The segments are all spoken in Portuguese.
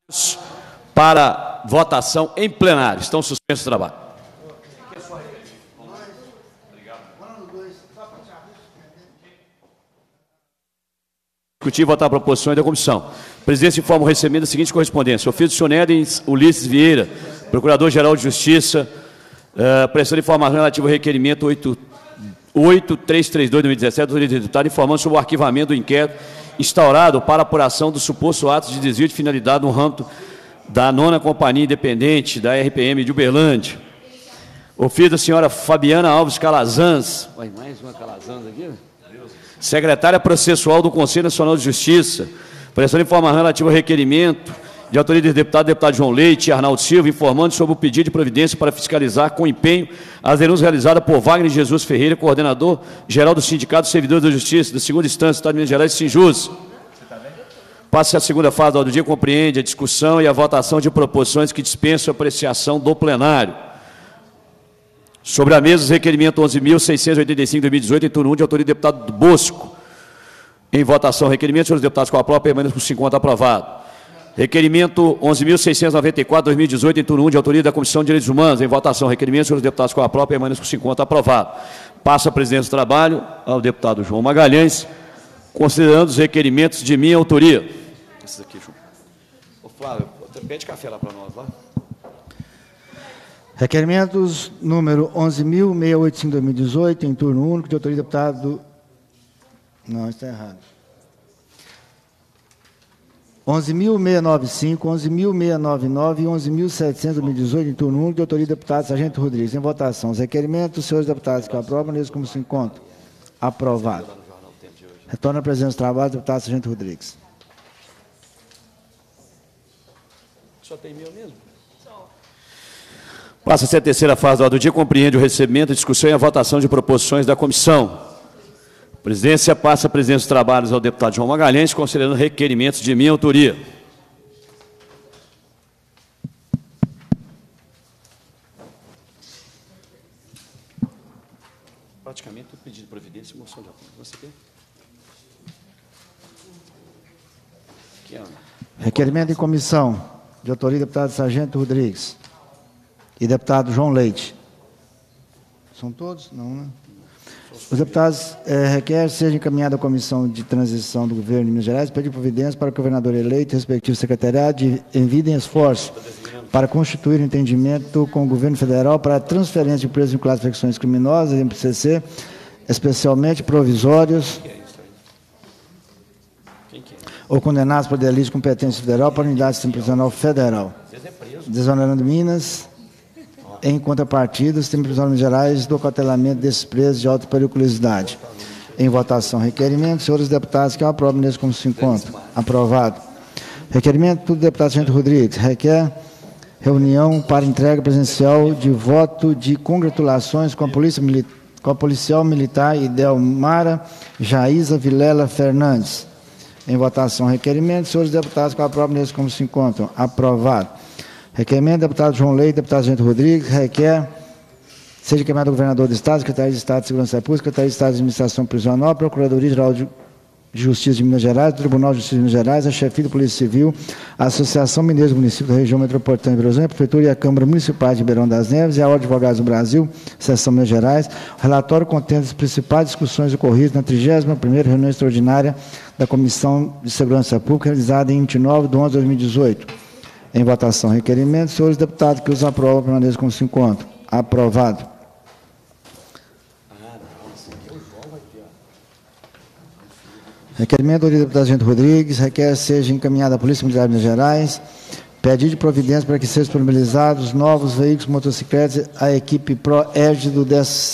para votação em plenário. Estão suspensos o trabalho. Discutir e votar proposições da comissão. A presidência informa o recebimento da seguinte correspondência. Ofício do senhor Nédens Ulisses Vieira, Procurador-Geral de Justiça, prestando informação relativa ao requerimento 8332/2017, do deputado, informando sobre o arquivamento do inquérito instaurado para apuração do suposto ato de desvio de finalidade no ramo da 9ª Companhia Independente da RPM de Uberlândia. Ofício da senhora Fabiana Alves Calazans, mais uma Calazans aqui, secretária processual do Conselho Nacional de Justiça, prestando informação relativa ao requerimento de autoria do deputado João Leite e Arnaldo Silva, informando sobre o pedido de providência para fiscalizar com empenho as denúncias realizadas por Wagner Jesus Ferreira, coordenador-geral do Sindicato dos Servidores da Justiça, da segunda instância do Estado de Minas Gerais, Sinjus. Passa a segunda fase do dia, compreende a discussão e a votação de proposições que dispensam a apreciação do plenário. Sobre a mesa, os requerimentos 11.685/2018, em turno 1, de autoria do deputado Bosco. Em votação, requerimento, senhores deputados, com a própria permanência por 50, aprovado. Requerimento 11.694/2018, em turno 1, de autoria da Comissão de Direitos Humanos. Em votação, requerimento, senhores deputados, com a própria permanência por 50, aprovado. Passa a presidência do trabalho ao deputado João Magalhães, considerando os requerimentos de minha autoria. Esses aqui, João. Ô, Flávio, pede café lá para nós, lá. Requerimentos número 11.685/2018, em turno único, de autoria do deputado... Não, está errado. 11.695, 11.699 e 11.700/2018, em turno único, de autoria do deputado Sargento Rodrigues. Em votação, os requerimentos, senhores deputados que aprovam, neles como se encontram. Aprovado. Retorna a presidência do trabalho, deputado Sargento Rodrigues. Só tem meu mesmo? Passa-se a terceira fase do dia, compreende o recebimento, a discussão e a votação de proposições da comissão. A presidência passa a presidência dos trabalhos ao deputado João Magalhães, considerando requerimentos de minha autoria. Praticamente o pedido de providência e moção de apoio. Você quer? Aqui, Ana. Requerimento em comissão, de autoria do deputado Sargento Rodrigues e deputado João Leite. São todos? Não, né? Os deputados requerem seja encaminhada à Comissão de Transição do Governo de Minas Gerais, pedir providência para que o governador eleito e o respectivo secretariado envidem esforço para constituir entendimento com o governo federal para a transferência de presos vinculados a facções criminosas, MPCC, especialmente provisórios ou condenados por delito de competência federal para a unidade de sistema prisional federal, desonerando Minas, em contrapartida, o sistema prisional de Minas Gerais do acautelamento desses presos de alta periculosidade. Em votação, requerimento, senhores deputados que aprovam nesse como se encontra. Aprovado. Requerimento do deputado Sargento Rodrigues, requer reunião para entrega presencial de voto de congratulações com a policial militar Idelmara Jaísa Vilela Fernandes. Em votação, requerimento, senhores deputados que aprovam nesse como se encontram. Aprovado. Requerimento do deputado João Leite, deputado Sargento Rodrigues, requer seja encaminhado ao governador do Estado, Secretaria de Estado de Segurança Pública, Secretaria de Estado de Administração Prisional, Procuradoria-Geral de Justiça de Minas Gerais, Tribunal de Justiça de Minas Gerais, a Chefia de Polícia Civil, a Associação Mineira do Município da Região Metropolitana de Belo Horizonte, a Prefeitura e a Câmara Municipal de Ribeirão das Neves e a Ordem de Advogados do Brasil, Seção Minas Gerais. O relatório contém as principais discussões ocorridas na 31ª reunião extraordinária da Comissão de Segurança Pública, realizada em 29/11/2018. Em votação, requerimento, senhores deputados que os aprovam, permaneçam como se encontram. Aprovado. Requerimento do deputado Sargento Rodrigues, requer seja encaminhada à Polícia Militar de Minas Gerais, pedido de providência para que sejam disponibilizados novos veículos motocicletas à equipe PRO-ERG do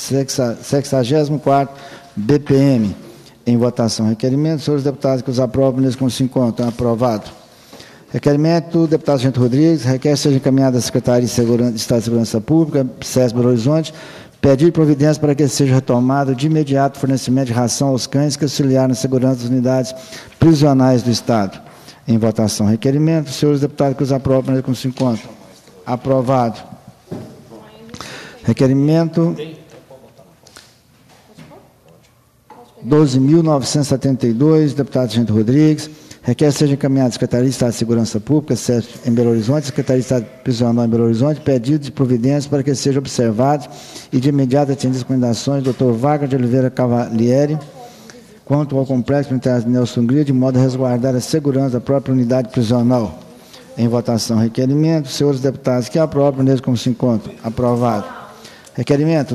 64º BPM. Em votação, requerimento, senhores deputados que os aprovam, permaneçam como se encontram. Aprovado. Requerimento do deputado Sargento Rodrigues, requer seja encaminhada à Secretaria de Estado de Segurança Pública, SESP Belo Horizonte, pedir providência para que seja retomado de imediato o fornecimento de ração aos cães que auxiliaram na segurança das unidades prisionais do Estado. Em votação, requerimento, senhores deputados que os aprovam, como se encontram. Aprovado. Requerimento 12.972, deputado Sargento Rodrigues, requer seja encaminhado à Secretaria de Estado de Segurança Pública, SESP, em Belo Horizonte, Secretaria de Estado Prisional em Belo Horizonte, pedido de providências para que sejam observados e de imediato atendidas as recomendações do Dr. Wagner de Oliveira Cavalieri, quanto ao complexo militar Nelson Gria, de modo a resguardar a segurança da própria unidade prisional. Em votação, requerimento. Senhores deputados que aprovam, mesmo como se encontra. Aprovado. Requerimento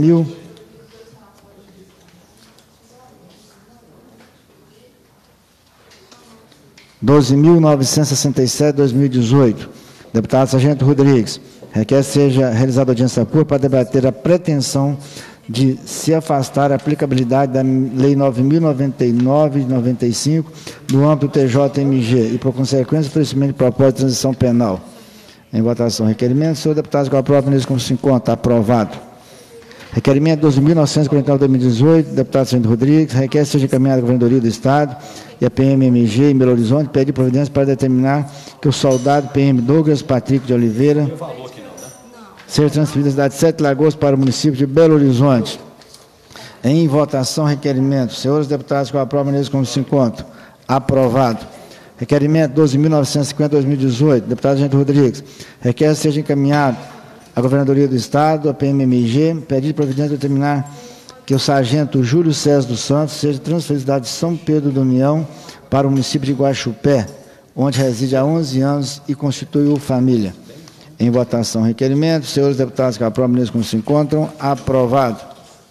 12.967/2018. Deputado Sargento Rodrigues. Requer seja realizada audiência pública para debater a pretensão de se afastar a aplicabilidade da Lei 9.099 de 95 no âmbito do TJMG e, por consequência, oferecimento de propósito de transição penal. Em votação, requerimento. Senhor deputado, que aprova, nisso como se encontra. Aprovado. Requerimento 12.949/2018, deputado Sargento Rodrigues, requer seja encaminhado à Governadoria do Estado e a PMMG em Belo Horizonte, pede providência para determinar que o soldado PM Douglas Patrick de Oliveira ser transferido da cidade de Sete Lagoas para o município de Belo Horizonte. Em votação, requerimento. Senhores deputados, que aprovam, nisso como se encontra. Aprovado. Requerimento 12.950/2018, deputado Sargento Rodrigues, requer seja encaminhado à Governadoria do Estado, a PMMG, pedido de providência determinar que o sargento Júlio César dos Santos seja transferido da cidade de São Pedro da União para o município de Guaxupé, onde reside há 11 anos e constituiu família. Em votação, requerimento. Senhores deputados que aprovam, nisso como se encontram. Aprovado.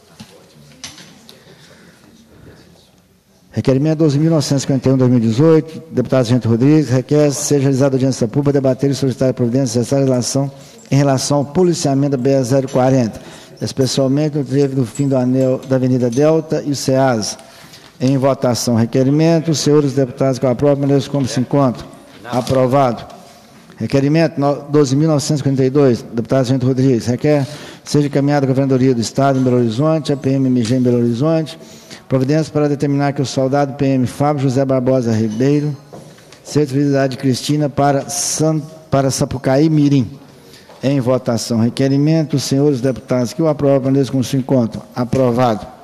Requerimento 12.951/2018, deputado Sargento Rodrigues, requer seja realizada audiência pública para debater e solicitar a providência necessária em relação ao policiamento da BR-040, especialmente no trevo do fim do anel da Avenida Delta e o SEAS. Em votação, requerimento. Senhores deputados que aprovam, nisso como se encontram. Aprovado. Requerimento 12.952, deputado Sargento Rodrigues, requer seja encaminhado à Governadoria do Estado em Belo Horizonte, a PMMG em Belo Horizonte, providências para determinar que o soldado PM Fábio José Barbosa Ribeiro seja transferido da cidade de Cristina para Sapucaí Mirim. Em votação, requerimento. Senhores deputados que o aprovam, nisso como se encontram. Aprovado.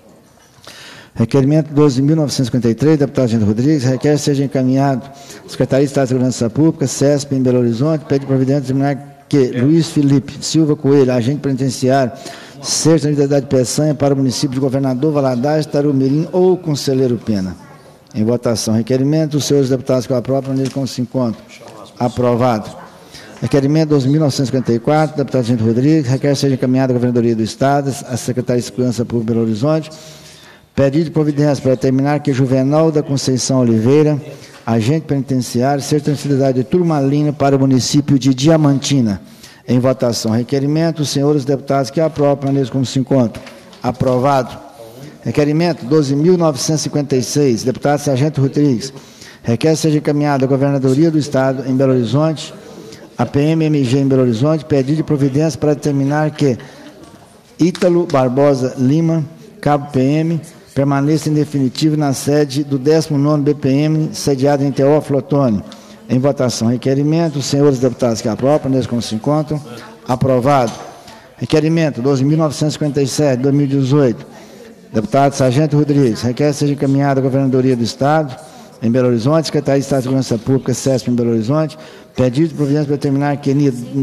Requerimento 12.953, deputado Sargento Rodrigues, requer seja encaminhado à Secretaria de Estado de Segurança Pública, SESP, em Belo Horizonte, pede providência determinar que Luiz Felipe Silva Coelho, agente penitenciário, seja transferido da cidade de Peçanha para o município de Governador Valadares, Tarumirim ou Conselheiro Pena. Em votação, requerimento. Os senhores deputados que o aprovam, nele como se encontram. Aprovado. Requerimento 12.954, deputado Sargento Rodrigues, requer seja encaminhado à Governadoria do Estado, à Secretaria de Segurança Pública, Belo Horizonte, pedido de providência para determinar que Juvenal da Conceição Oliveira, agente penitenciário, seja transferido da cidade de Turmalina para o município de Diamantina. Em votação, requerimento. Os senhores deputados que aprovam, neles como se encontram. Aprovado. Requerimento 12.956, deputado Sargento Rodrigues, requer seja encaminhado à Governadoria do Estado em Belo Horizonte, a PMMG em Belo Horizonte, pedido de providência para determinar que Ítalo Barbosa Lima, cabo PM, permaneça em definitivo na sede do 19º BPM, sediado em Teófilo Otoni. Em votação, requerimento. Os senhores deputados que aprovam, neles como se encontram. Aprovado. Requerimento 12.957, 2018. Deputado Sargento Rodrigues, requer seja encaminhado à Governadoria do Estado, em Belo Horizonte, Secretaria de Estado de Segurança Pública, SESP, em Belo Horizonte, pedido de providência para determinar que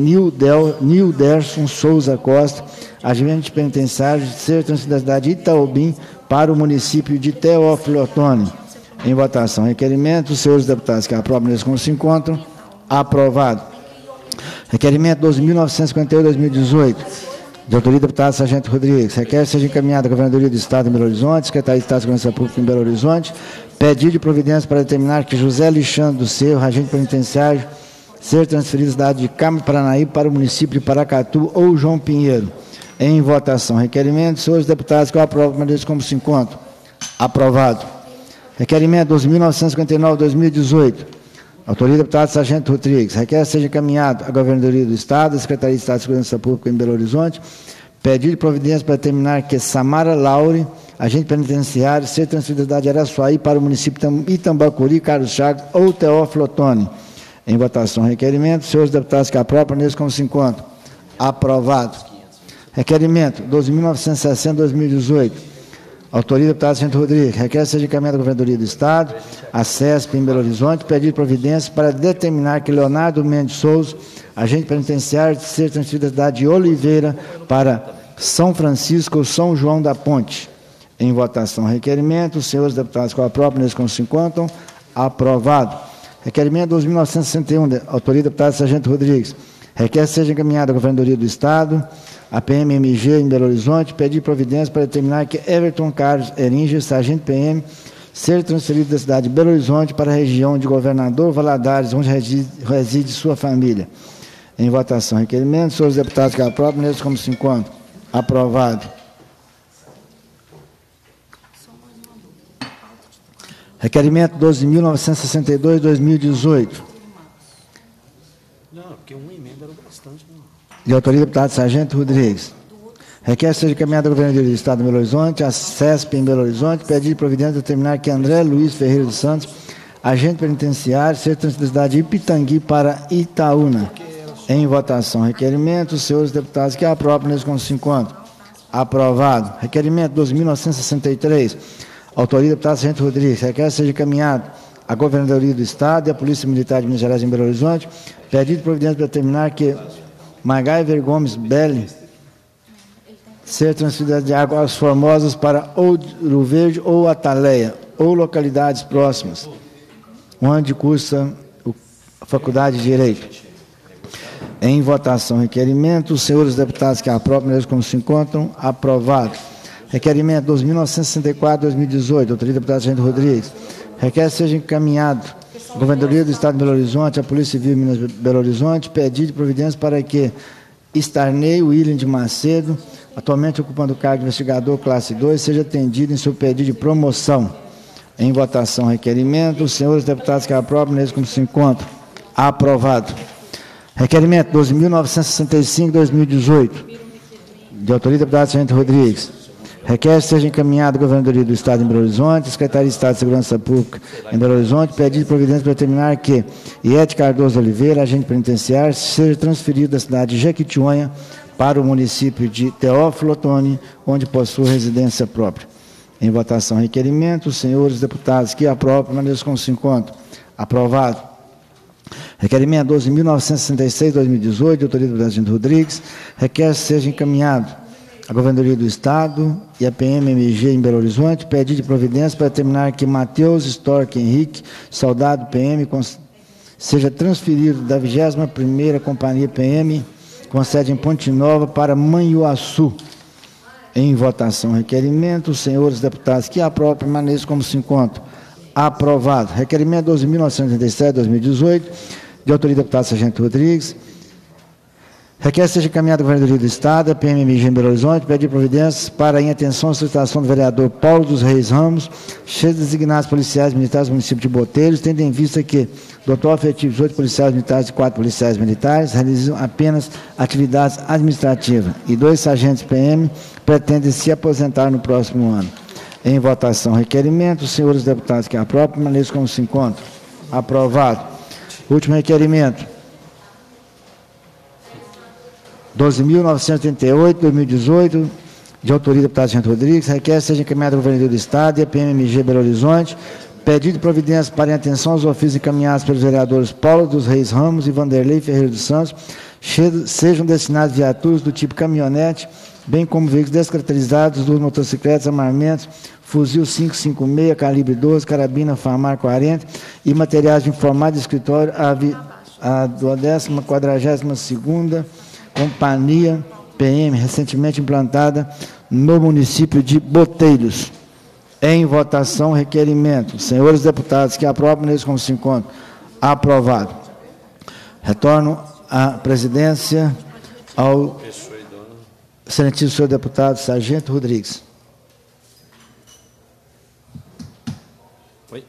Nilderson Souza Costa, agente penitenciário, seja transferido da cidade de Itaobim para o município de Teófilo Otoni. Em votação, requerimento. Os senhores deputados que aprovam, neles como se encontram. Aprovado. Requerimento 12.958/2018, de autoria do deputado Sargento Rodrigues, requer seja encaminhado à Governadoria do Estado em Belo Horizonte, Secretaria de Estado de Segurança Pública em Belo Horizonte, pedido de providência para determinar que José Alexandre do Cerro, agente penitenciário, seja transferido da cidade de Carmo Paranaíba para o município de Paracatu ou João Pinheiro. Em votação, requerimento. Senhores deputados que eu aprovo, mas como se encontram. Aprovado. Requerimento 12.959/2018. Autoria do deputado Sargento Rodrigues. Requer seja encaminhado à Governadoria do Estado, à Secretaria de Estado de Segurança Pública em Belo Horizonte, pedido de providência para determinar que Samara Laure, agente penitenciário, seja transferida da cidade de Araçuaí para o município de Itambacuri, Carlos Chagas ou Teófilo Otoni. Em votação, requerimento. Senhores deputados que aprovam, neles como se encontram. Aprovado. Requerimento 12.960/2018. Autoria do deputado Sargento Rodrigues. Requer seja encaminhada à Governadoria do Estado, a CESP em Belo Horizonte, pedir providência para determinar que Leonardo Mendes Souza, agente penitenciário, seja transferido da cidade de Oliveira para São Francisco ou São João da Ponte. Em votação, requerimento. Os senhores deputados que aprovam, nesse como se encontram. Aprovado. Requerimento 2.961, autoria do deputado Sargento Rodrigues. Requer seja encaminhada à Governadoria do Estado, a PMMG em Belo Horizonte, pedir providência para determinar que Everton Carlos Eringer, sargento PM, seja transferido da cidade de Belo Horizonte para a região de Governador Valadares, onde reside sua família. Em votação, requerimento. Senhores deputados que aprovam, nesse como se encontram. Aprovado. Requerimento 12.962, 2018. Não, porque uma emenda era bastante. Não. De autoria do deputado Sargento Rodrigues. Requer seja encaminhada à Governadoria do Estado de Belo Horizonte, a CESP em Belo Horizonte, pedir providência de determinar que André Luiz Ferreira dos Santos, agente penitenciário, seja transferido da cidade de Ipitangui para Itaúna. Em votação, requerimento. Os senhores deputados que aprovam, nesse como se encontram. Aprovado. Requerimento 12.963. Autoria do deputado Sargento Rodrigues. Requer seja encaminhado à Governadoria do Estado e à Polícia Militar de Minas Gerais em Belo Horizonte, pedido de providência para determinar que MacGyver Gomes Belli ser transferida de Águas Formosas para Ouro Verde ou Ataleia, ou localidades próximas, onde cursa a Faculdade de Direito. Em votação, requerimento. Os senhores deputados que aprovam, eles como se encontram. Aprovado. Requerimento 2.964, 2018, autoria do deputado Sargento Rodrigues. Requer seja encaminhado à Governadoria do Estado de Belo Horizonte, à Polícia Civil de Minas Belo Horizonte, pedido de providência para que Starney William de Macedo, atualmente ocupando o cargo de investigador classe 2, seja atendido em seu pedido de promoção. Em votação, requerimento. Os senhores deputados que aprovam, nesse como se encontram. Aprovado. Requerimento 12.965, 2018, de autoria do deputado Sargento Rodrigues. Requer seja encaminhado à Governadoria do Estado em Belo Horizonte, Secretaria de Estado de Segurança Pública em Belo Horizonte, pedido de providência para determinar que Iete Cardoso Oliveira, agente penitenciário, seja transferido da cidade de Jequitinhonha para o município de Teófilo Otoni, onde possui residência própria. Em votação, requerimento. Os senhores deputados que aprovam, permaneçam como se encontram. Aprovado. Requerimento 12.966, 2018, de autoria do deputado Sargento Rodrigues. Requer seja encaminhado a Governadoria do Estado e a PMMG em Belo Horizonte, pedido de providência para determinar que Matheus Stork Henrique, soldado PM, seja transferido da 21ª Companhia PM, com sede em Ponte Nova, para Manhuaçu. Em votação, requerimento. Os senhores deputados que aprovam, permaneçam como se encontram. Aprovado. Requerimento 12.987, 2018, de autoria do deputado Sargento Rodrigues. Requer seja encaminhado à Governadoria do Estado, a PMMG em Belo Horizonte, pedir providências para, em atenção à solicitação do vereador Paulo dos Reis Ramos, chefes designados policiais militares do município de Boteiros, tendo em vista que, do atual efetivo de 8 policiais militares e 4 policiais militares, realizam apenas atividades administrativas e 2 sargentos PM pretendem se aposentar no próximo ano. Em votação, requerimento. Os senhores deputados que aprovam, permaneçam como se encontram. Aprovado. Último requerimento. 12.938, 2018, de autoria do deputado Sargento Rodrigues, requer seja encaminhado ao Governadoria do Estado e a PMMG Belo Horizonte, pedido de providência para em atenção aos ofícios encaminhados pelos vereadores Paulo dos Reis Ramos e Vanderlei Ferreira dos Santos, sejam destinados viaturas do tipo caminhonete, bem como veículos descaracterizados, 2 motocicletas, armamentos, fuzil 5.56, calibre 12, carabina Famar 40 e materiais de informática de escritório, a 42ª Companhia PM, recentemente implantada no município de Boteiros. Em votação, requerimento. Senhores deputados que aprovam, nesse como se encontram. Aprovado. Retorno à presidência ao excelentíssimo senhor deputado Sargento Rodrigues. Oi?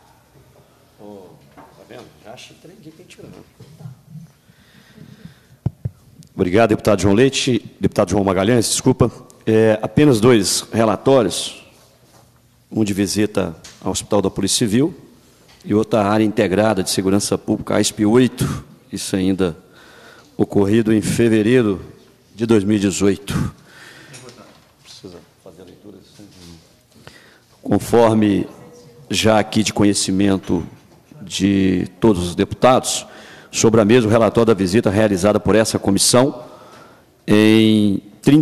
Tá vendo? Já achei que ninguém tem tirando. Obrigado, deputado João Leite. Deputado João Magalhães, desculpa. Apenas 2 relatórios, um de visita ao Hospital da Polícia Civil e outra área integrada de segurança pública, ASP 8, isso ainda ocorrido em fevereiro de 2018. Precisa fazer a leitura? Conforme já aqui de conhecimento de todos os deputados, sobre a mesa o relatório da visita realizada por essa comissão em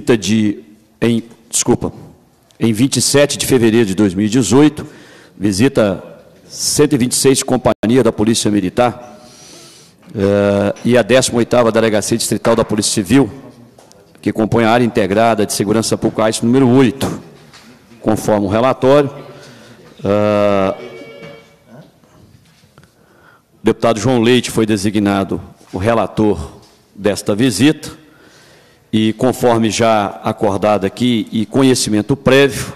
27 de fevereiro de 2018, visita 126 companhias da Polícia Militar e a 18ª Delegacia Distrital da Polícia Civil, que compõe a área integrada de segurança pública, AIS número 8, conforme o relatório. O deputado João Leite foi designado o relator desta visita e, conforme já acordado aqui e conhecimento prévio,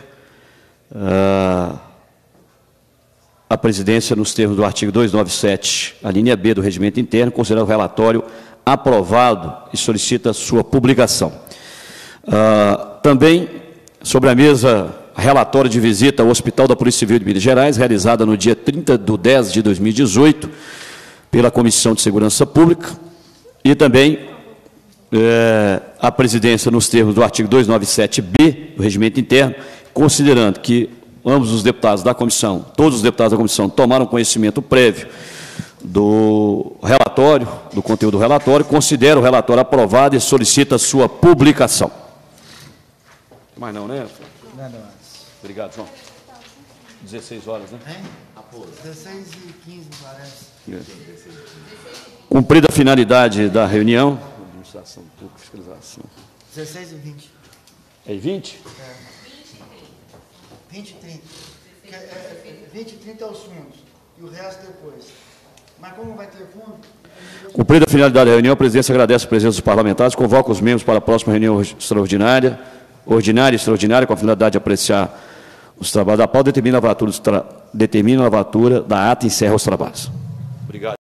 a presidência, nos termos do artigo 297, a linha B do Regimento Interno, considera o relatório aprovado e solicita sua publicação. Também, sobre a mesa, relatório de visita ao Hospital da Polícia Civil de Minas Gerais, realizada no dia 30/10/2018, pela Comissão de Segurança Pública, e também a presidência, nos termos do artigo 297-B do Regimento Interno, considerando que ambos os deputados da comissão, todos os deputados da comissão, tomaram conhecimento prévio do relatório, do conteúdo do relatório, considera o relatório aprovado e solicita sua publicação. Mais não, né? Nada mais. Obrigado, João. 16 horas, né? 16h15, parece. Cumprida a finalidade da reunião. Administração pública, fiscalização. 16h20. É 20? 20 e 30. 20 e 30 é os fundos. E o resto depois. Mas como vai ter fundo? Cumprida a finalidade da reunião, a presidência agradece a presença dos parlamentares, convoca os membros para a próxima reunião extraordinária, ordinária e extraordinária, com a finalidade de apreciar os trabalhos da pauta, determina a lavatura da ata e encerra os trabalhos. Obrigado.